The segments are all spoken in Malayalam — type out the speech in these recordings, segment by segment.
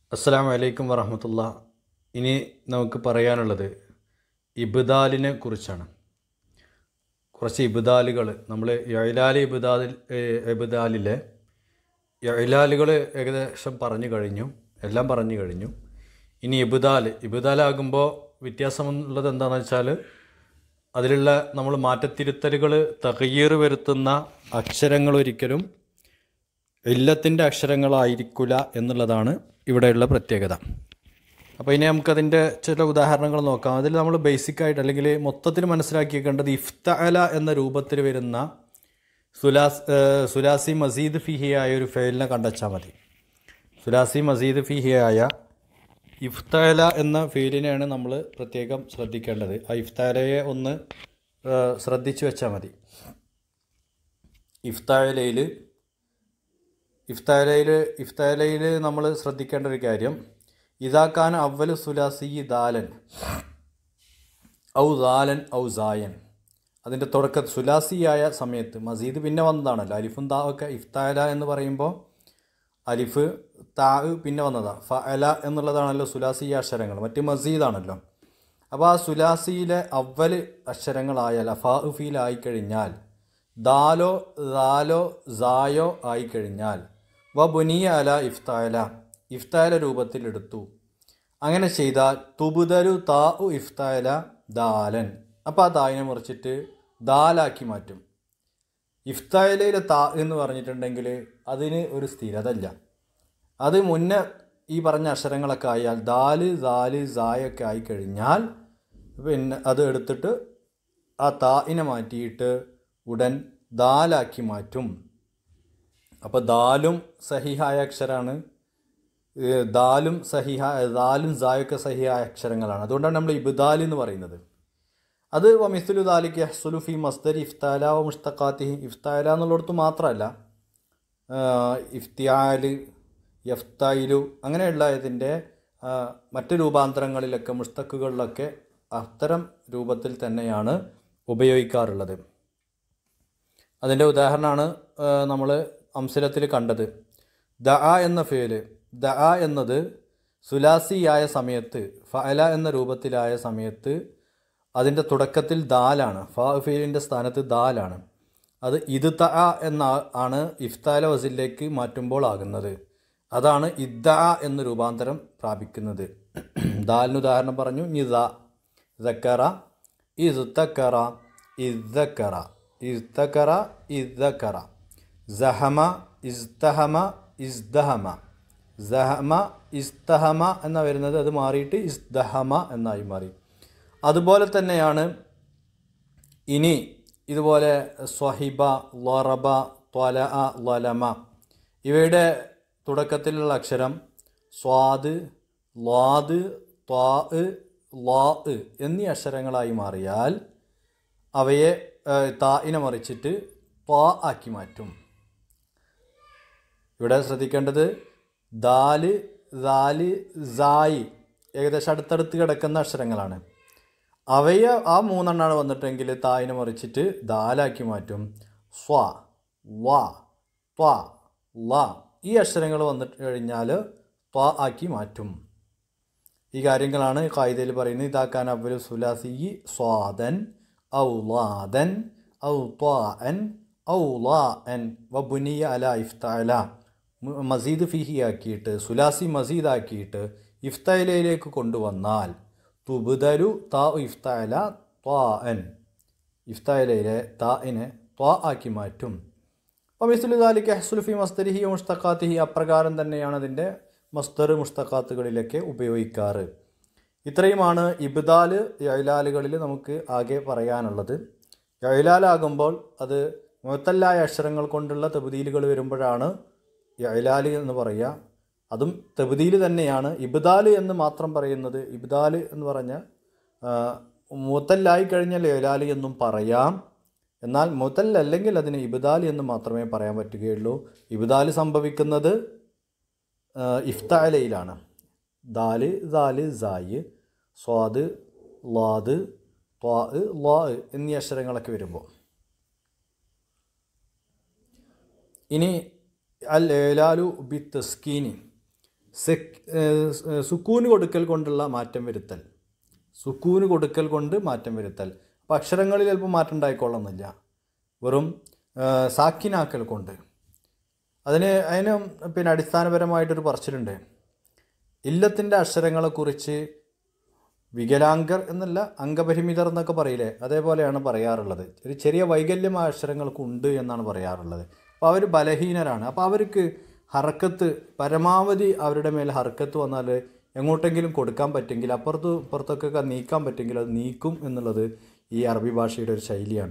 അസ്സലാമു അലൈക്കും വറഹ്മത്തുള്ളാഹി. ഇനി നമുക്ക് പറയാനുള്ളത് ഇബ്ദാലിനെ കുറിച്ചാണ്. കുറച്ച് ഇബ്ദാലുകൾ നമ്മൾ ഇബ്ദാലിലെ ഇഴലാലുകൾ ഏകദേശം പറഞ്ഞു കഴിഞ്ഞു, എല്ലാം പറഞ്ഞു കഴിഞ്ഞു. ഇനി ഇബ്ദാലാകുമ്പോൾ വ്യത്യാസമുള്ളത് എന്താണെന്ന് വെച്ചാൽ അതിലുള്ള നമ്മൾ മാറ്റത്തിരുത്തലുകൾ തഗ്യീർ വരുത്തുന്ന അക്ഷരങ്ങൾ ഒരിക്കലും ഇല്ലത്തിൻ്റെ അക്ഷരങ്ങളായിരിക്കില്ല എന്നുള്ളതാണ് ഇവിടെയുള്ള പ്രത്യേകത. അപ്പോൾ ഇനി നമുക്കതിൻ്റെ ചില ഉദാഹരണങ്ങൾ നോക്കാം. അതിൽ നമ്മൾ ബേസിക്കായിട്ട് അല്ലെങ്കിൽ മൊത്തത്തിൽ മനസ്സിലാക്കിയേണ്ടത് ഇഫ്തഅല എന്ന രൂപത്തിൽ വരുന്ന സുലാസി മസീദ് ഫിഹിയായ ഒരു ഫെയിലിനെ കണ്ടെച്ചാൽ മതി. സുലാസി മസീദ് ഫിഹിയായ ഇഫ്തഅല എന്ന ഫെയിലിനെയാണ് നമ്മൾ പ്രത്യേകം ശ്രദ്ധിക്കേണ്ടത്. ആ ഇഫ്തഅലയെ ഒന്ന് ശ്രദ്ധിച്ചു വെച്ചാൽ മതി. ഇഫ്തഅലയിൽ നമ്മൾ ശ്രദ്ധിക്കേണ്ട ഒരു കാര്യം, ഇദാക്കാൻ അവ്വൽ സുലാസി ദാലൻ ഔ ദാലൻ ഔ സായൻ, അതിൻ്റെ തുടക്ക സുലാസിയായ സമയത്ത് മസീദ് പിന്നെ വന്നതാണല്ലോ. അലിഫും താ ഒക്കെ ഇഫ്തഅല എന്ന് പറയുമ്പോൾ അലിഫ് താ പിന്നെ വന്നതാണ്. ഫഅല എന്നുള്ളതാണല്ലോ സുലാസിയ അക്ഷരങ്ങൾ, മറ്റ് മസീദാണല്ലോ. അപ്പോൾ ആ സുലാസിയിലെ അവ്വൽ അക്ഷരങ്ങളായാൽ ഫാ ഫീലായിക്കഴിഞ്ഞാൽ ദാലോ ദാലോ സായോ ആയിക്കഴിഞ്ഞാൽ ബുനിയ അല ഇഫ്തഅല രൂപത്തിലെടുത്തു. അങ്ങനെ ചെയ്താൽ തുബുദലു താ ഇഫ്തഅല ദാലൻ, അപ്പോൾ ആ തായിനെ മുറിച്ചിട്ട് ദാലാക്കി മാറ്റും. ഇഫ്തഅലയിലെ താ എന്ന് പറഞ്ഞിട്ടുണ്ടെങ്കിൽ അതിന് ഒരു സ്ഥിരതല്ല. അത് മുന്നേ ഈ പറഞ്ഞ അക്ഷരങ്ങളൊക്കെ ആയാൽ ദാല് ദാല് സായൊക്കെ ആയിക്കഴിഞ്ഞാൽ പിന്നെ അത് എടുത്തിട്ട് ആ തായിനെ മാറ്റിയിട്ട് ഉടൻ ദാലാക്കി മാറ്റും. അപ്പോൾ ദാലും സഹിഹായ അക്ഷരമാണ്, ദാലും സായൊക്കെ സഹിഹായ അക്ഷരങ്ങളാണ്. അതുകൊണ്ടാണ് നമ്മൾ ഇബ്ദാൽ എന്ന് പറയുന്നത്. അത് മിസ്ലു ദാലിക് യഹ്സുലു ഫി മസ്ദരി ഇഫ്തഅല വ മുഷ്തഖാതിഹി, ഇഫ്തഅല എന്നുള്ളിടത്ത് മാത്രമല്ല ഇഫ്തിആല് യഫ്തഇലു അങ്ങനെയുള്ള ഇതിൻ്റെ മറ്റ് രൂപാന്തരങ്ങളിലൊക്കെ മുഷ്തഖുകളിലൊക്കെ അത്തരം രൂപത്തിൽ തന്നെയാണ് ഉപയോഗിക്കാറുള്ളത്. അതിൻ്റെ ഉദാഹരണമാണ് നമ്മൾ അംസലത്തിൽ കണ്ടത്. ദഅ എന്ന ഫേല്, ദഅ എന്നത് സുലാസിയായ സമയത്ത് ഫഅല എന്ന രൂപത്തിലായ സമയത്ത് അതിൻ്റെ തുടക്കത്തിൽ ദാലാണ്, ഫാ ഫേലിൻ്റെ സ്ഥാനത്ത് ദാലാണ്. അത് ഇദ്തഅ എന്ന ആണ് ഇഫ്തഅല വസിലേക്ക് മാറ്റുമ്പോൾ ആകുന്നത്. അതാണ് ഇദ്ദഅ എന്ന് രൂപാന്തരം പ്രാപിക്കുന്നത്. ദാലിന് ഉദാഹരണം പറഞ്ഞു. നിദ ദക്കറ ഇസ്തക്കറ ഇസ്തക്കറ ഇസ്തക്കറ ഇസ്തക്കറ, സഹമ ഇസ്തഹമ ഇസ്തഹമ, സഹമ ഇസ്തഹമ എന്ന വരുന്നത് അത് മാറിയിട്ട് ഇസ്തഹമ എന്നായി മാറി. അതുപോലെ തന്നെയാണ് ഇനി ഇതുപോലെ സ്വഹിബ ലറബ ത്വലഅ ലലമ, ഇവയുടെ തുടക്കത്തിലുള്ള അക്ഷരം സ്വാദ് ലാദ് ത്വാ ലാ എന്നീ അക്ഷരങ്ങളായി മാറിയാൽ അവയെ തായിനെ മറിച്ചിട്ട് ത്വാ ആക്കി മാറ്റും. ഇവിടെ ശ്രദ്ധിക്കേണ്ടത് ദാല് ദാല് സായി ഏകദേശം അടുത്തടുത്ത് കിടക്കുന്ന അക്ഷരങ്ങളാണ്. അവയെ ആ മൂന്നെണ്ണാണ് വന്നിട്ടെങ്കിൽ തായിനെ മറിച്ചിട്ട് ദാലാക്കി മാറ്റും. സ്വ വ ത്വ ല ഈ അക്ഷരങ്ങൾ വന്നിട്ട് കഴിഞ്ഞാൽ ത്വ ആക്കി മാറ്റും. ഈ കാര്യങ്ങളാണ് ഖായിദയിൽ പറയുന്നത്. ഇതാക്കാൻ അവ്വലു സുലാസി സ്വാദൻ ഔ ലാദൻ ഔ ത്വാഅൻ ഔ ലാഅൻ വ ബുനിയ അല ഇഫ്തഅല, മസീദ് ഫിഹി ആക്കിയിട്ട് സുലാസി മസീദ് ആക്കിയിട്ട് ഇഫ്തഅലയിലേക്ക് കൊണ്ടുവന്നാൽ തുബ്ദലു താ ഇഫ്തഅല ത്വാഅൻ, ഇഫ്തഅലയിലെ താഇനെ ത്വാ ആക്കി മാറ്റും. അപ്പോൾ മിസ്ലു ദാലിക യഹ്സുലു ഫി മസ്ദരിഹി വ മുഷ്തഖാതിഹി, അപ്രകാരം തന്നെയാണ് അതിൻ്റെ മസ്ദർ മുഷ്തഖാത്തുകളിലൊക്കെ ഉപയോഗിക്കാറ്. ഇത്രയുമാണ് ഇബ്ദാൽ ഇഅ്ലാലുകളിൽ നമുക്ക് ആകെ പറയാനുള്ളത്. ഇഅ്ലാലാകുമ്പോൾ അത് മുഅത്തല്ലായ അക്ഷരങ്ങൾ കൊണ്ടുള്ള തബ്ദീലുകൾ വരുമ്പോഴാണ് ഇഅ്ലാൽ എന്ന് പറയുക. അതും തബ്ദീൽ തന്നെയാണ്. ഇബ്ദാൽ എന്ന് മാത്രം പറയുന്നത്, ഇബ്ദാൽ എന്ന് പറഞ്ഞാൽ മുഅത്തല്ലായി കഴിഞ്ഞാൽ ഇഅ്ലാൽ എന്നും പറയാം. എന്നാൽ മുഅത്തൽ അല്ലെങ്കിൽ അതിന് ഇബ്ദാൽ എന്ന് മാത്രമേ പറയാൻ പറ്റുകയുള്ളൂ. ഇബ്ദാൽ സംഭവിക്കുന്നത് ഇഫ്തഅലയിലാണ്. ദാല് ദാല് സായ് സ്വാദ് ലാദ് ത്വാ ലാ എന്നീ അക്ഷരങ്ങളൊക്കെ വരുമ്പോൾ. ഇനി അൽ ഏലാലു ബി തസ്കീനി, സുക്കൂന് കൊടുക്കൽ കൊണ്ടുള്ള മാറ്റം വരുത്തൽ. സുക്കൂന് കൊടുക്കൽ കൊണ്ട് മാറ്റം വരുത്തൽ. അപ്പോൾ അക്ഷരങ്ങളിൽ ചിലപ്പോൾ മാറ്റം ഉണ്ടായിക്കൊള്ളുന്നില്ല, വെറും സാക്കിനാക്കൽ കൊണ്ട്. അതിന് പിന്നെ അടിസ്ഥാനപരമായിട്ടൊരു പറച്ചിലുണ്ട്. ഇല്ലത്തിൻ്റെ അക്ഷരങ്ങളെക്കുറിച്ച് വികലാംഗർ എന്നല്ല, അംഗപരിമിതർ എന്നൊക്കെ പറയില്ലേ, അതേപോലെയാണ് പറയാറുള്ളത്. ഒരു ചെറിയ വൈകല്യം ആ അക്ഷരങ്ങൾക്കുണ്ട് എന്നാണ് പറയാറുള്ളത്. അപ്പോൾ അവർ ബലഹീനരാണ്. അപ്പോൾ അവർക്ക് ഹർക്കത്ത് പരമാവധി അവരുടെ മേൽ ഹർക്കത്ത് വന്നാൽ എങ്ങോട്ടെങ്കിലും കൊടുക്കാൻ പറ്റുമെങ്കിൽ, ഇപ്പുറത്തൊക്കെ നീക്കാൻ പറ്റുമെങ്കിൽ അത് നീക്കും എന്നുള്ളത് ഈ അറബി ഭാഷയുടെ ഒരു ശൈലിയാണ്.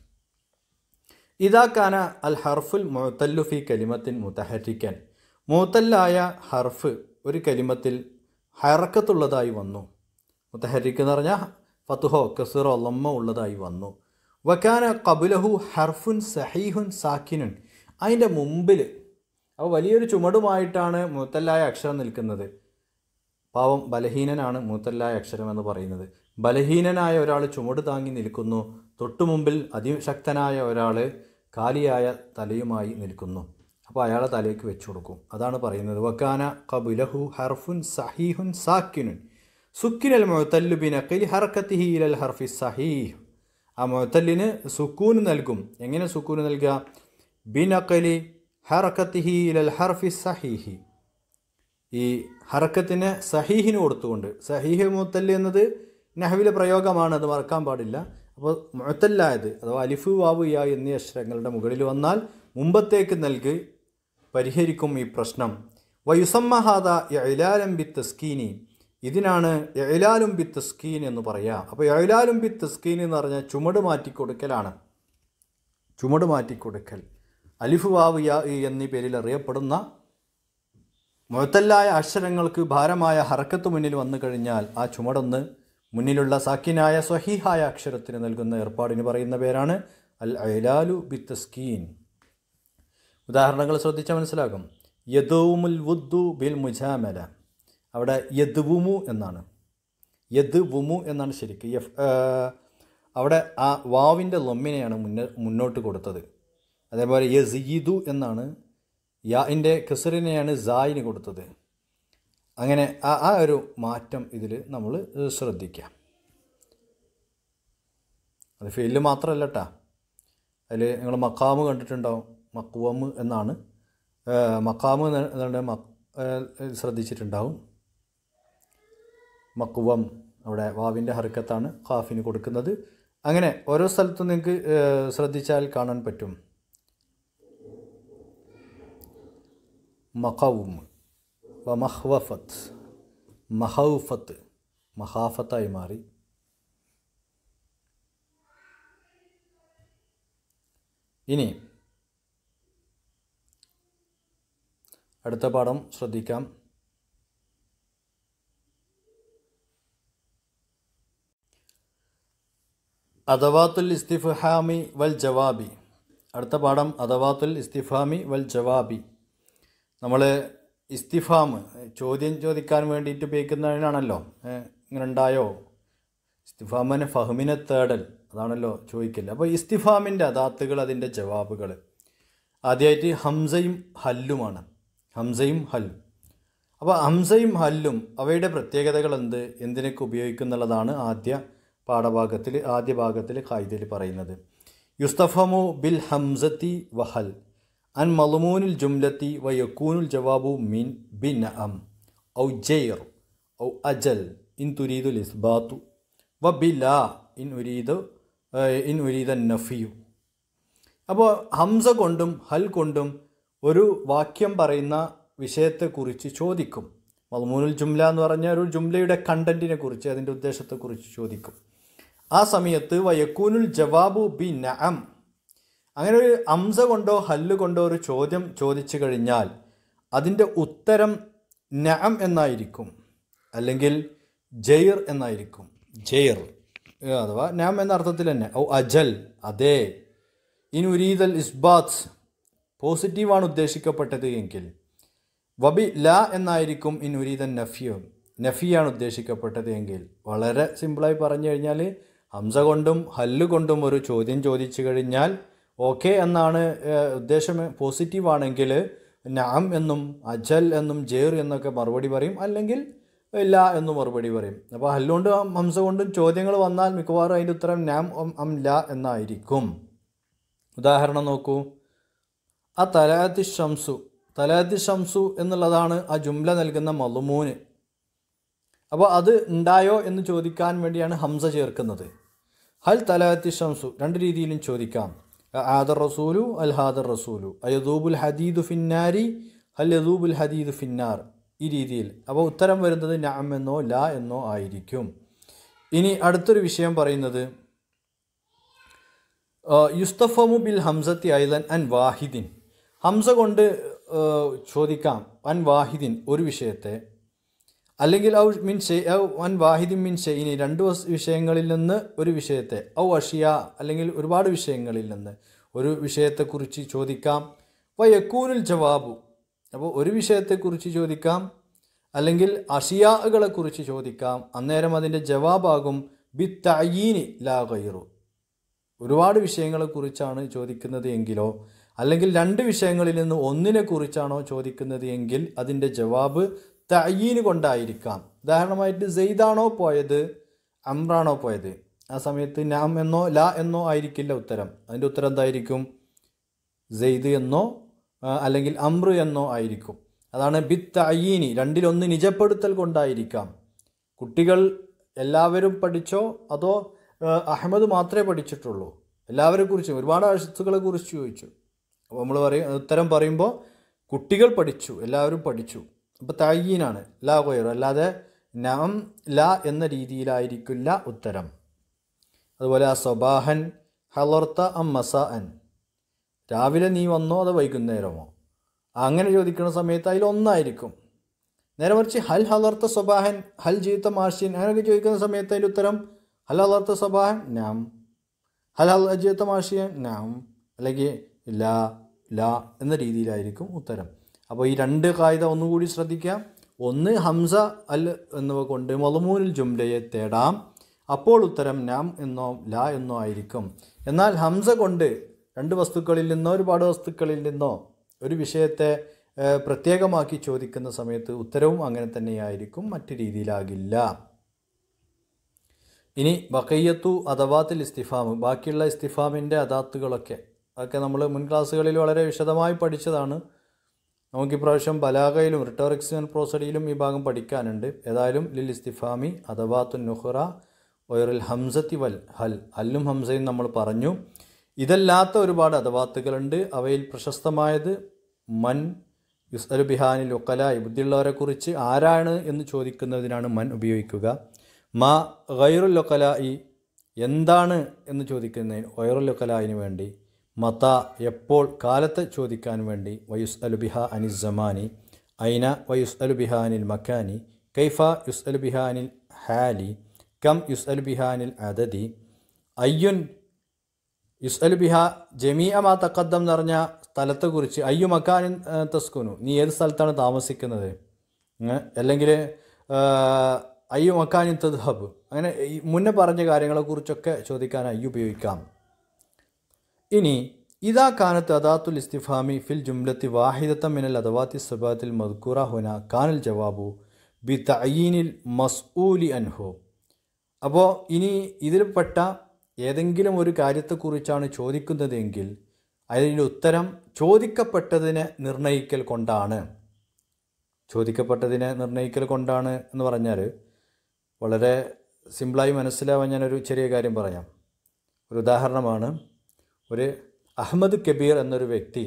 ഇദാ കാന അൽ ഹർഫുൽ മുഅ്തല്ലു ഫി കലിമത്തിൻ മുതഹരിക്കൻ, മുഅ്തല്ലായ ഹർഫ് ഒരു കലിമത്തിൽ ഹറക്കത്തുള്ളതായി വന്നു. മുതഹരിക്ക് എന്ന് പറഞ്ഞാൽ ഫത്തുഹോ കസ്റോ ലമ്മ ഉള്ളതായി വന്നു. വകാന ഖബ്ലഹു ഹർഫുൻ സഹീഹുൻ സാക്കിനുൻ, അതിൻ്റെ മുമ്പിൽ അപ്പോൾ വലിയൊരു ചുമടുമായിട്ടാണ് മുഅ്തല്ലായ അക്ഷരം നിൽക്കുന്നത്. പാവം ബലഹീനനാണ് മുഅ്തല്ലായ അക്ഷരം എന്ന് പറയുന്നത്. ബലഹീനനായ ഒരാൾ ചുമട് താങ്ങി നിൽക്കുന്നു, തൊട്ടു മുമ്പിൽ അതിശക്തനായ ഒരാൾ കാലിയായ തലയുമായി നിൽക്കുന്നു. അപ്പോൾ അയാളെ തലയ്ക്ക് വെച്ചു കൊടുക്കും. അതാണ് പറയുന്നത് വകാന ഖബ്ലഹു ഹർഫുൻ സഹീഹുൻ സാക്കിനുൻ സുക്കിനൽ മുഅ്തല്ലു ബിനഖിൽ ഹർക്കത്തിഹി ഇലൽ ഹർഫി സഹീഹ്. ആ മുഅ്തല്ലിന് സുക്കൂന് നൽകും. എങ്ങനെ സുക്കൂന് നൽകുക? ബിനഖലി ഹർക്കത്തിഹി ഇലൽ ഹർഫി സഹീഹി, ഈ ഹറക്കത്തിന് സഹീഹിന് കൊടുത്തുകൊണ്ട്. സഹീഹ് മുഅ്തല്ല് എന്നത് നഹ്വിലെ പ്രയോഗമാണ്, അത് മറക്കാൻ പാടില്ല. അപ്പോൾ മുഅ്തല്ലായത് അഥവാ അലിഫ് വാവ് യാ എന്നീ അക്ഷരങ്ങളുടെ മുകളിൽ വന്നാൽ മുമ്പത്തേക്ക് നൽകി പരിഹരിക്കും ഈ പ്രശ്നം. വയുസമ്മ ഹാദ ഇഅ്ലാലൻ ബിത്തസ്കീനി, ഇതിനാണ് ഇഅ്ലാലും ബിത്തസ്കീൻ എന്ന് പറയുക. അപ്പോൾ ഇഅ്ലാലും ബിത്തസ്കീൻ എന്ന് പറഞ്ഞാൽ ചുമട് മാറ്റിക്കൊടുക്കലാണ്. ചുമട് മാറ്റിക്കൊടുക്കൽ അലിഫ് വാവ് യാ എന്നീ പേരിൽ അറിയപ്പെടുന്ന മുഅ്തല്ലായ അക്ഷരങ്ങൾക്ക് ഭാരമായ ഹറക്കത്ത് മുന്നിൽ വന്നു കഴിഞ്ഞാൽ ആ ചുമടൊന്ന് മുന്നിലുള്ള സാക്കിനായ സ്വഹീഹായ അക്ഷരത്തിന് നൽകുന്ന ഏർപ്പാടിന് പറയുന്ന പേരാണ് അൽ ഇഅ്ലാലു ബിത്തസ്കീൻ. ഉദാഹരണങ്ങൾ ശ്രദ്ധിച്ചാൽ മനസ്സിലാകും. യദൂമുൽ വുദ്ദു ബിൽ മുജാമല, അവിടെ യദ്വുമു എന്നാണ്, യദ്വുമു എന്നാണ് ശരിക്ക്. അവിടെ ആ വാവിൻ്റെ ലൊമ്മിനെയാണ് മുന്നോട്ട് കൊടുത്തത്. അതേപോലെ യസീദു എന്നാണ്, യാഇൻ്റെ കസറിനെയാണ് സായിന് കൊടുത്തത്. അങ്ങനെ ആ ഒരു മാറ്റം ഇതിൽ നമ്മൾ ശ്രദ്ധിക്കാം. അത് ഫെയില് മാത്രമല്ല കേട്ടോ, അതിൽ നിങ്ങൾ മക്കാമ് കണ്ടിട്ടുണ്ടാവും. മക്വം എന്നാണ് മക്കാമ് ശ്രദ്ധിച്ചിട്ടുണ്ടാവും. മക്വം അവിടെ വാവിൻ്റെ ഹർക്കത്താണ് ഖാഫിന് കൊടുക്കുന്നത്. അങ്ങനെ ഓരോ സ്ഥലത്തും നിങ്ങൾക്ക് ശ്രദ്ധിച്ചാൽ കാണാൻ പറ്റും. മഖവും മഹ്വഫത്ത്, മഹൗഫത്ത് മഹാഫത്തായി മാറി. ഇനി അടുത്ത പാഠം ശ്രദ്ധിക്കാം. അദവാത്തുൽ ഇസ്തിഫ്ഹാമി വൽ ജവാബി. അടുത്ത പാഠം അദവാത്തുൽ ഇസ്തിഫ്ഹാമി വൽ ജവാബി. നമ്മൾ ഇസ്തിഫാം ചോദ്യം ചോദിക്കാൻ വേണ്ടിയിട്ട് ഉപയോഗിക്കുന്നതിനാണല്ലോ. ഇങ്ങനെ ഉണ്ടായോ, ഇസ്തിഫാമിനെ ഫഹ്മിനെ തേടൽ, അതാണല്ലോ ചോദിക്കല്. അപ്പോൾ ഇസ്തിഫാമിൻ്റെ അദാത്തുകൾ, അതിൻ്റെ ജവാബുകൾ ആദ്യമായിട്ട് ഹംസയും ഹല്ലുമാണ്. ഹംസയും ഹല്ലും. അപ്പോൾ ഹംസയും ഹല്ലും അവയുടെ പ്രത്യേകതകൾ എന്തിനൊക്കെ ഉപയോഗിക്കുന്നുള്ളതാണ് ആദ്യ ഭാഗത്തിൽ ഖായിദയിൽ പറയുന്നത്. യുസ്തഫമു ബിൽ ഹംസത്തി വഹൽ അൻ മളുമൂനിൽ ജുംലത്തി വയക്കൂനുൽ ജവാബു മിൻ ബിനഅം ഔ ജൈർ ഔ അജൽ ഇൻ തുരീദുൽ ഇസ്ബാത്തു വ ബിലാ ഇൻ ഉരീദ നഫിയു. അപ്പോൾ ഹംസ കൊണ്ടും ഹൽ കൊണ്ടും ഒരു വാക്യം പറയുന്ന വിഷയത്തെക്കുറിച്ച് ചോദിക്കും. മളുമൂനുൽ ജുംല എന്ന് പറഞ്ഞാൽ ഒരു ജുംലയുടെ കണ്ടന്റിനെ കുറിച്ച്, അതിൻ്റെ ഉദ്ദേശത്തെക്കുറിച്ച് ചോദിക്കും. ആ സമയത്ത് വയക്കൂനുൽ ജവാബു ബി നഅം, അങ്ങനെ ഒരു ഹംസ കൊണ്ടോ ഹല്ല് കൊണ്ടോ ഒരു ചോദ്യം ചോദിച്ചു കഴിഞ്ഞാൽ അതിൻ്റെ ഉത്തരം നഅം എന്നായിരിക്കും, അല്ലെങ്കിൽ ജൈർ എന്നായിരിക്കും. ജൈർ അഥവാ നഅം എന്ന അർത്ഥത്തിൽ തന്നെ. ഔ അജൽ, അതെ. ഇൻ ഉരീദൽ ഇസ്ബാത്ത്, പോസിറ്റീവാണ് ഉദ്ദേശിക്കപ്പെട്ടത് എങ്കിൽ. വബി ലാ എന്നായിരിക്കും ഇൻ ഉരീദൻ നഫിയു, നഫിയാണ് ഉദ്ദേശിക്കപ്പെട്ടത് എങ്കിൽ. വളരെ സിമ്പിളായി പറഞ്ഞു കഴിഞ്ഞാൽ ഹംസ കൊണ്ടും ഹല്ല് കൊണ്ടും ഒരു ചോദ്യം ചോദിച്ചു കഴിഞ്ഞാൽ ഓക്കെ എന്നാണ് ഉദ്ദേശം, പോസിറ്റീവാണെങ്കിൽ നഅം എന്നും അജൽ എന്നും ജേർ എന്നൊക്കെ മറുപടി പറയും, അല്ലെങ്കിൽ ലാ എന്നും മറുപടി പറയും. അപ്പോൾ ഹല്ലുകൊണ്ടും ഹംസ കൊണ്ടും ചോദ്യങ്ങൾ വന്നാൽ മിക്കവാറും അതിൻ്റെ ഉത്തരം നാം അം ലാ എന്നായിരിക്കും. ഉദാഹരണം നോക്കൂ. ആ തലാത്തി ഷംസു, തലാത്തി ഷംസു എന്നുള്ളതാണ് ആ ജുംല നൽകുന്ന മളുമൂന്. അപ്പോൾ അത് ഉണ്ടായോ എന്ന് ചോദിക്കാൻ വേണ്ടിയാണ് ഹംസ ചേർക്കുന്നത്. ഹൽ തലാത്തി ഷംസു രണ്ട് രീതിയിലും ചോദിക്കാം. ആദർ റസൂലു അൽ ഹാദർ റസൂലു, അയദൂബുൽ ഹദീദു ഫിന്നാരി ഹൽ യദൂബുൽ ഹദീദു ഫിന്നാർ, ഈ രീതിയിൽ. അപ്പോൾ ഉത്തരം വരുന്നത് നഅം എന്നോ ലാ എന്നോ ആയിരിക്കും. ഇനി അടുത്തൊരു വിഷയം പറയുന്നത് യുസ്തഫമു ബിൽ ഹംസത്തി ഐലൻ അൻ വാഹിദിൻ, ഹംസ കൊണ്ട് ചോദിക്കാം അൻ വാഹിദിൻ ഒരു വിഷയത്തെ, അല്ലെങ്കിൽ ഔ മിൻ ഷെയ് ഔ അൻ വാഹിദിൻ മിൻ ഷെയ്നി രണ്ട് വിഷയങ്ങളിൽ നിന്ന് ഒരു വിഷയത്തെ, ഔ അഷിയ അല്ലെങ്കിൽ ഒരുപാട് വിഷയങ്ങളിൽ നിന്ന് ഒരു വിഷയത്തെക്കുറിച്ച് ചോദിക്കാം. വയക്കൂനുൽ ജവാബു, അപ്പോൾ ഒരു വിഷയത്തെക്കുറിച്ച് ചോദിക്കാം അല്ലെങ്കിൽ അഷിയാകളെക്കുറിച്ച് ചോദിക്കാം, അന്നേരം അതിൻ്റെ ജവാബാകും ബി തഅയീനി ലാ ഗൈറു. ഒരുപാട് വിഷയങ്ങളെക്കുറിച്ചാണ് ചോദിക്കുന്നത് എങ്കിലോ, അല്ലെങ്കിൽ രണ്ട് വിഷയങ്ങളിൽ നിന്ന് ഒന്നിനെക്കുറിച്ചാണോ ചോദിക്കുന്നത് എങ്കിൽ അതിൻ്റെ ജവാബ് തഅയീന് കൊണ്ടായിരിക്കാം. ഉദാഹരണമായിട്ട് സെയ്ദാണോ പോയത് അംറാണോ പോയത്, ആ സമയത്ത് നാം എന്നോ ലാ എന്നോ ആയിരിക്കില്ല ഉത്തരം. അതിൻ്റെ ഉത്തരം എന്തായിരിക്കും? സെയ്ദ് എന്നോ അല്ലെങ്കിൽ അംറ് എന്നോ ആയിരിക്കും. അതാണ് ബി തഅയീനി, രണ്ടിലൊന്ന് നിജപ്പെടുത്തൽ കൊണ്ടായിരിക്കാം. കുട്ടികൾ എല്ലാവരും പഠിച്ചോ അതോ അഹമ്മദ് മാത്രമേ പഠിച്ചിട്ടുള്ളൂ? എല്ലാവരെ കുറിച്ചും ഒരുപാട് ആഴ്ചകളെ കുറിച്ച് ചോദിച്ചു. അപ്പോൾ നമ്മൾ ഉത്തരം പറയുമ്പോൾ കുട്ടികൾ പഠിച്ചു, എല്ലാവരും പഠിച്ചു. അപ്പോൾ തഅയീനാണ്, ലാ ഗൈർ, അല്ലാതെ നാം ലാ എന്ന രീതിയിലായിരിക്കില്ല ഉത്തരം. അതുപോലെ ആ സ്വബാഹൻ ഹലർത്ത അം മസാഅൻ, രാവിലെ നീ വന്നോ അതോ വൈകുന്നേരമോ, അങ്ങനെ ചോദിക്കുന്ന സമയത്ത് അതിലൊന്നായിരിക്കും. നേരെ മറിച്ച് ഹൽ ഹലർത്ത സ്വബാഹൻ ഹൽ ജീത്ത മാഷിൻ അങ്ങനെയൊക്കെ ചോദിക്കുന്ന സമയത്ത് അതിൻ്റെ ഉത്തരം ഹൽ ഹലർത്ത സ്വബാഹൻ നാം, ഹൽ ഹൽ ജീത്ത മാഷിയൻ നാം, അല്ലെങ്കിൽ ലാ ലാ എന്ന രീതിയിലായിരിക്കും ഉത്തരം. അപ്പോൾ ഈ രണ്ട് കായിക ഒന്നുകൂടി ശ്രദ്ധിക്കാം. ഒന്ന് ഹംസ അൽ എന്നിവ കൊണ്ട് മളുമൂനുൽ ജുംലയെ തേടാം, അപ്പോൾ ഉത്തരം നാം എന്നോ ലാ എന്നോ ആയിരിക്കും. എന്നാൽ ഹംസ കൊണ്ട് രണ്ട് വസ്തുക്കളിൽ നിന്നോ ഒരുപാട് വസ്തുക്കളിൽ നിന്നോ ഒരു വിഷയത്തെ പ്രത്യേകമാക്കി ചോദിക്കുന്ന സമയത്ത് ഉത്തരവും അങ്ങനെ തന്നെയായിരിക്കും, മറ്റു രീതിയിലാകില്ല. ഇനി ബഖയ്യത്തു അദവാത്തിൽ ഇസ്തിഫാം, ബാക്കിയുള്ള ഇസ്തിഫാമിൻ്റെ അദാത്തുകളൊക്കെ അതൊക്കെ നമ്മൾ മുൻ ക്ലാസ്സുകളിൽ വളരെ വിശദമായി പഠിച്ചതാണ്. നമുക്കിപ്രാവശ്യം ബലാഗയിലും റിട്ടോറിക്സ് ആൻഡ് പ്രോസഡിയിലും ഈ ഭാഗം പഠിക്കാനുണ്ട്. ഏതായാലും ലിൽ ഇസ്തിഫാമി അദവാത്തുൻ നുഖറ വൈറുൽ ഹംസത്തി വൽ ഹൽ, ഹല്ലും ഹംസയും നമ്മൾ പറഞ്ഞു. ഇതല്ലാത്ത ഒരുപാട് അദവാത്തുകളുണ്ട്. അവയിൽ പ്രശസ്തമായത് മൻ യുസ്അലു ബിഹാനിൽ ഉഖലായി, ബുദ്ധിയുള്ളവരെക്കുറിച്ച് ആരാണ് എന്ന് ചോദിക്കുന്നതിനാണ് മൻ ഉപയോഗിക്കുക. മാ ഗൈറുൽ ഉഖലായി, എന്താണ് എന്ന് ചോദിക്കുന്നതിന് ഗൈറുൽ ഉഖലായിന് വേണ്ടി. മത, എപ്പോൾ, കാലത്തെ ചോദിക്കാൻ വേണ്ടി. വയുസ്അലു ബിഹ അനിൽ സമാനി, ഐന വയുസ്അലു ബിഹ അനിൽ മക്കാനി, കൈഫ യുസ്അലു ബിഹ അനിൽ ഹാലി, കം യുസ്അലു ബിഹ അനിൽ അദദി, അയ്യുൻ യുസ്അലു ബിഹ ജമീഅ മാ തഖദ്ദം എന്ന് പറഞ്ഞ സ്ഥലത്തെക്കുറിച്ച്. അയ്യു മക്കാനിൻ തസ്കുനു, നീ ഏത് സ്ഥലത്താണ് താമസിക്കുന്നത്, അല്ലെങ്കിൽ അയ്യു മക്കാനിൻ തദ്ഹബ്, അങ്ങനെ മുന്നേ പറഞ്ഞ കാര്യങ്ങളെക്കുറിച്ചൊക്കെ ചോദിക്കാൻ അയ്യു ഉപയോഗിക്കാം. ഇനി ഇദാ കാനത്ത് അദാത്തുൽ ഇസ്തിഫാമി ഫിൽ ജുംലത്തി വാഹിദത്തൻ മിനൽ അദവാത്തി സബാത്തിൽ മദ്കൂറ ഹുന കാനൽ ജവാബു ബി തഅയീനിൽ മസ്ഊലി അൻഹു. അപ്പോൾ ഇനി ഇതിൽപ്പെട്ട ഏതെങ്കിലും ഒരു കാര്യത്തെക്കുറിച്ചാണ് ചോദിക്കുന്നതെങ്കിൽ അതിൻ്റെ ഉത്തരം ചോദിക്കപ്പെട്ടതിനെ നിർണ്ണയിക്കൽ കൊണ്ടാണ്. ചോദിക്കപ്പെട്ടതിനെ നിർണ്ണയിക്കൽ കൊണ്ടാണ് എന്ന് പറഞ്ഞാൽ വളരെ സിമ്പിളായി മനസ്സിലാവാൻ ഞാനൊരു ചെറിയ കാര്യം പറയാം. ഒരു ഉദാഹരണമാണ്. ഒരു അഹമ്മദ് കബീർ എന്നൊരു വ്യക്തി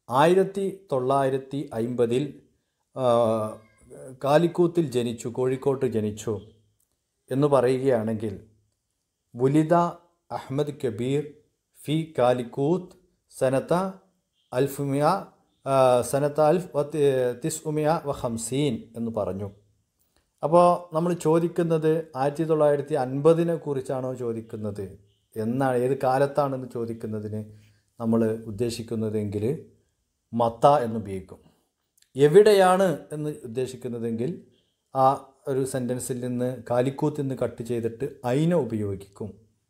1950 കാലിക്കൂത്തിൽ ജനിച്ചു, കോഴിക്കോട്ട് ജനിച്ചു എന്ന് പറയുകയാണെങ്കിൽ വുലിദ അഹമ്മദ് കബീർ ഫി കാലിക്കൂത്ത് സനത്ത 1950 എന്ന് പറഞ്ഞു. അപ്പോൾ നമ്മൾ ചോദിക്കുന്നത് 1950 കുറിച്ചാണോ ചോദിക്കുന്നത് എന്നാണ്, ഏത് കാലത്താണെന്ന് ചോദിക്കുന്നതിന് നമ്മൾ ഉദ്ദേശിക്കുന്നതെങ്കിൽ മത്ത എന്നുപയോഗിക്കും. എവിടെയാണ് എന്ന് ഉദ്ദേശിക്കുന്നതെങ്കിൽ ആ ഒരു സെൻറ്റൻസിൽ നിന്ന് കാലിക്കൂത്തിൽ നിന്ന് കട്ട് ചെയ്തിട്ട് അയിനെ ഉപയോഗിക്കും.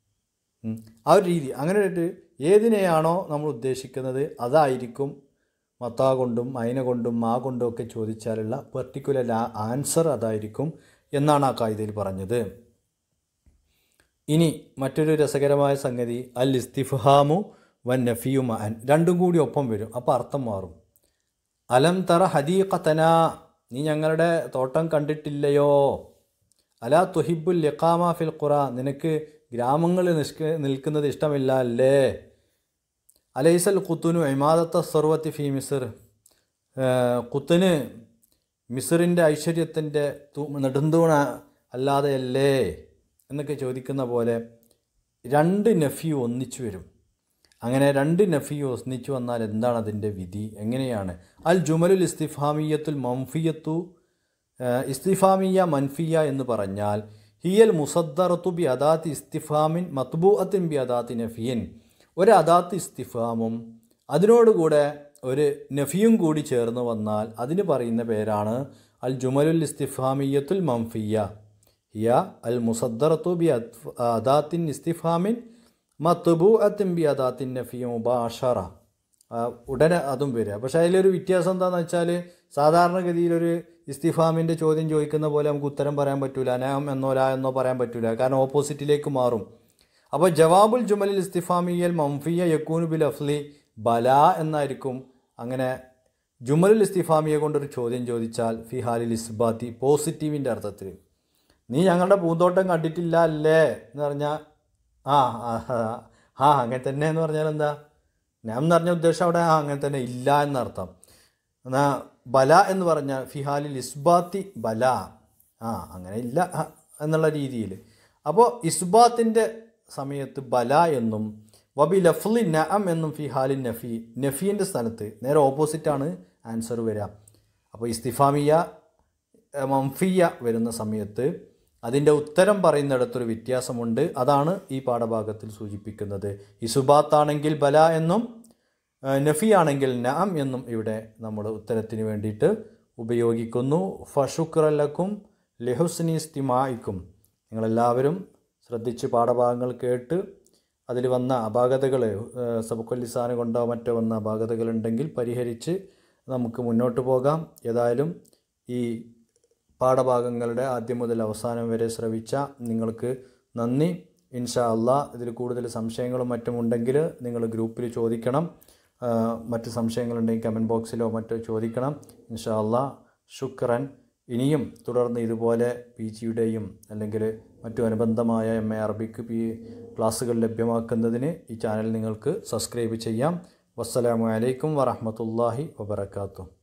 ആ ഒരു രീതി. അങ്ങനെ ഏതിനെയാണോ നമ്മൾ ഉദ്ദേശിക്കുന്നത് അതായിരിക്കും മത്താ കൊണ്ടും അയിന കൊണ്ടും മാ കൊണ്ടും ഒക്കെ ചോദിച്ചാലുള്ള പെർട്ടിക്കുലർ ആൻസർ അതായിരിക്കും എന്നാണ് ആ കായികയിൽ പറഞ്ഞത്. ഇനി മറ്റൊരു രസകരമായ സംഗതി അൽ ഇസ്തിഫ്ഹാമു വൻ നഫിയു മഅൻ, രണ്ടും കൂടി ഒപ്പം വരും. അപ്പോൾ അർത്ഥം മാറും. അലം തറ ഹദീഖതന, നീ ഞങ്ങളുടെ തോട്ടം കണ്ടിട്ടില്ലയോ? അലാ തുഹിബുൽ ലിഖാമ ഫിൽ ഖുറ, നിനക്ക് ഗ്രാമങ്ങളിൽ നിൽക്കുന്നത് ഇഷ്ടമില്ല അല്ലേ? അലൈസൽ ഖുത്തുനു ഇമാദത്ത സർവത്തി ഫി മിസ്ർ, ഖുത്തിന് മിസ്റിൻ്റെ ഐശ്വര്യത്തിൻ്റെ നെടുന്തൂണ അല്ലാതെയല്ലേ എന്നൊക്കെ ചോദിക്കുന്ന പോലെ രണ്ട് നഫി ഒന്നിച്ചു വരും. അങ്ങനെ രണ്ട് നഫി ഒന്നിച്ചു വന്നാൽ എന്താണ് അതിൻ്റെ വിധി, എങ്ങനെയാണ്? അൽ ജുമലുൽ ഇസ്തിഫാമിയത്തുൽ മൻഫിയത്തു, ഇസ്തിഫാമിയ മൻഫിയ എന്ന് പറഞ്ഞാൽ ഹിയൽ മുസദ്ദറത്തു ബി അദാത്തി ഇസ്തിഫാമിൻ മത്ബൂഅത്തിൻ ബി അദാത്തി നഫിയൻ, ഒരു അദാത്ത് ഇസ്തിഫാമും അതിനോടുകൂടെ ഒരു നഫിയും കൂടി ചേർന്ന് വന്നാൽ അതിന് പറയുന്ന പേരാണ് അൽ ജുമലുൽ ഇസ്തിഫാമിയത്തുൽ മൻഫിയ. ഹിയ അൽ മുസദ്ദറത്തു ബി അദാത്തിൻ ഇസ്തിഫാമിൻ മത്ബൂഅത്തിൻ ബി അദാത്തിൻ നഫിയ മുബാഷറ, ഉടനെ അതും വരിക. പക്ഷേ അതിലൊരു വ്യത്യാസം എന്താണെന്ന് വെച്ചാൽ സാധാരണഗതിയിലൊരു ഇസ്തിഫാമിൻ്റെ ചോദ്യം ചോദിക്കുന്ന പോലെ നമുക്ക് ഉത്തരം പറയാൻ പറ്റില്ല, നാം എന്നോ ലാ എന്നോ പറയാൻ പറ്റില്ല, കാരണം ഓപ്പോസിറ്റിലേക്ക് മാറും. അപ്പോൾ ജവാബുൽ ജുമലിൽ ഇസ്തിഫാമിയൽ മംഫിയ യക്കൂനു ബിൽ അഫ്ലി ബല എന്നായിരിക്കും. അങ്ങനെ ജുമലുൽ ഇസ്തിഫാമിയെ കൊണ്ടൊരു ചോദ്യം ചോദിച്ചാൽ ഫി ഹാലിൽ ഇസ്ബാത്തി, പോസിറ്റീവിൻ്റെ അർത്ഥത്തിൽ, നീ ഞങ്ങളുടെ പൂന്തോട്ടം കണ്ടിട്ടില്ല അല്ലേ എന്ന് പറഞ്ഞാൽ അങ്ങനെ തന്നെ എന്ന് പറഞ്ഞാൽ എന്താ, ഞാൻ എന്ന് പറഞ്ഞ ഉദ്ദേശം അവിടെ അങ്ങനെ തന്നെ ഇല്ല എന്നർത്ഥം. എന്നാൽ ബല എന്ന് പറഞ്ഞാൽ ഫിഹാലിൽ ഇസ്ബാത്തി ബല, അങ്ങനെ ഇല്ല എന്നുള്ള രീതിയിൽ. അപ്പോൾ ഇസ്ബാത്തിൻ്റെ സമയത്ത് ബല എന്നും വബി ലഫ്ലി നഅം എന്നും ഫിഹാലിൻ നഫി, നഫീൻ്റെ സ്ഥാനത്ത് നേരെ ഓപ്പോസിറ്റാണ് ആൻസർ വരിക. അപ്പോൾ ഇസ്തിഫാമിയ മംഫിയ വരുന്ന സമയത്ത് അതിൻ്റെ ഉത്തരം പറയുന്നിടത്തൊരു വ്യത്യാസമുണ്ട്. അതാണ് ഈ പാഠഭാഗത്തിൽ സൂചിപ്പിക്കുന്നത്. ഇസുബാത്താണെങ്കിൽ ബല എന്നും നഫി ആണെങ്കിൽ നഅം എന്നും ഇവിടെ നമ്മൾ ഉത്തരത്തിന് വേണ്ടിയിട്ട് ഉപയോഗിക്കുന്നു. ഫശുക്രലക്കും ലിഹുസ്നി ഇസ്തിമാഇക്കും, നിങ്ങളെല്ലാവരും ശ്രദ്ധിച്ച് പാഠഭാഗങ്ങൾ കേട്ട് അതിൽ വന്ന അപാകതകൾ, സബഖുൽ ലിസാൻ കൊണ്ടോ മറ്റോ വന്ന അപാകതകളുണ്ടെങ്കിൽ പരിഹരിച്ച് നമുക്ക് മുന്നോട്ട് പോകാം. ഏതായാലും ഈ പാഠഭാഗങ്ങളുടെ ആദ്യം മുതൽ അവസാനം വരെ ശ്രവിച്ച നിങ്ങൾക്ക് നന്ദി. ഇൻഷാ അള്ളാഹ് ഇതിൽ കൂടുതൽ സംശയങ്ങളും മറ്റും ഉണ്ടെങ്കിൽ നിങ്ങൾ ഗ്രൂപ്പിൽ ചോദിക്കണം. മറ്റ് സംശയങ്ങളുണ്ടെങ്കിൽ കമൻറ്റ് ബോക്സിലോ മറ്റോ ചോദിക്കണം. ഇൻഷാ അള്ളാഹ് ശുക്രൻ. ഇനിയും തുടർന്ന് ഇതുപോലെ PG-യുടെയും അല്ലെങ്കിൽ മറ്റു അനുബന്ധമായ MA അറബിക്ക് ക്ലാസ്സുകൾ ലഭ്യമാക്കുന്നതിന് ഈ ചാനൽ നിങ്ങൾക്ക് സബ്സ്ക്രൈബ് ചെയ്യാം. വസ്സലാമു അലൈക്കും വറഹ്മത്തുള്ളാഹി വബറകാതുഹു.